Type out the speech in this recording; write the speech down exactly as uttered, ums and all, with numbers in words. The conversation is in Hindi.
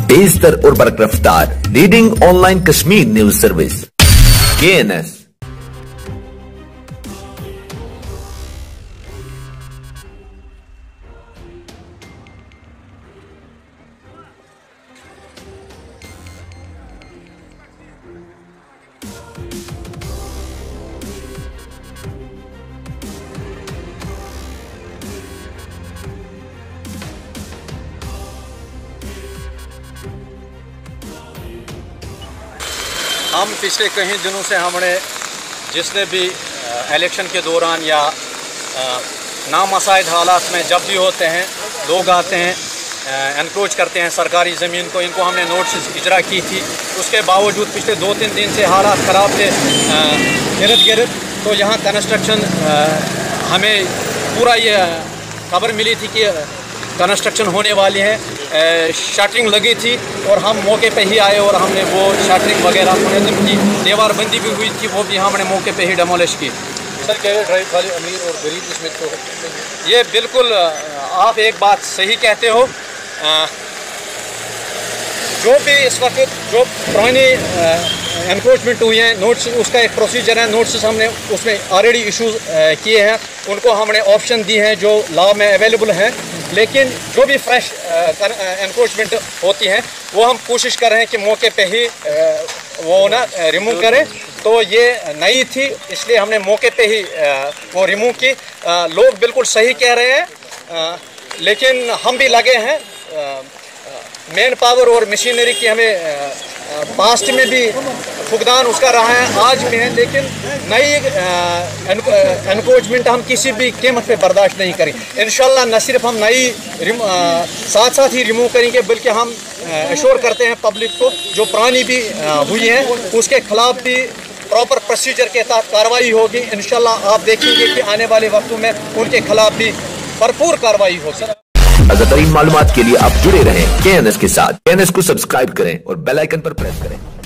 बेहतर और बरकरार reading online Kashmir news service K N S. हम पिछले कई दिनों से हमने जिसने भी इलेक्शन के दौरान या नामसाइद हालात में जब भी होते हैं लोग आते हैं एनक्रोच करते हैं सरकारी ज़मीन को, इनको हमने नोटिस इजरा की थी। उसके बावजूद पिछले दो तीन दिन से हालात ख़राब थे गिरद गिरद। तो यहाँ कंस्ट्रक्शन हमें पूरा ये खबर मिली थी कि कंस्ट्रक्शन होने वाली है, शटरिंग लगी थी और हम मौके पे ही आए और हमने वो शटरिंग वगैरह मुनज़्ज़म की, दीवार बंदी भी हुई थी, वो भी हमने मौके पे ही डेमोलिश की। सर क्या ड्राइव खाली अमीर और गरीब इसमें तो ये बिल्कुल आप एक बात सही कहते हो। जो भी इस वक्त जो पुरानी एनक्रोचमेंट हुई हैं नोट्स, उसका एक प्रोसीजर है, नोट्स हमने उसमें ऑलरेडी इशू किए हैं, उनको हमने ऑप्शन दी हैं जो लॉ में अवेलेबल हैं। लेकिन जो भी फ्रेश एनक्रोचमेंट होती हैं वो हम कोशिश कर रहे हैं कि मौके पे ही वो ना रिमूव करें। तो ये नई थी इसलिए हमने मौके पे ही वो रिमूव की। लोग बिल्कुल सही कह रहे हैं, लेकिन हम भी लगे हैं। मैन पावर और मशीनरी की हमें पास्ट में भी फुकदान उसका रहा है, आज भी है, लेकिन नई एनक्रोचमेंट हम किसी भी कीमत पे बर्दाश्त नहीं करें। इंशाल्लाह न सिर्फ हम नई साथ साथ ही रिमूव करेंगे बल्कि हम एश्योर करते हैं पब्लिक को जो पुरानी भी हुई है उसके खिलाफ भी प्रॉपर प्रोसीजर के तहत कार्रवाई होगी। इंशाल्लाह आप देखेंगे कि आने वाले वक्तों में उनके खिलाफ भी भरपूर कार्रवाई होगी। ताज़ा तरीन मालूमात के लिए आप जुड़े रहें के एन एस के साथ। के एन एस को सब्सक्राइब करें और बेल आइकन पर प्रेस करें।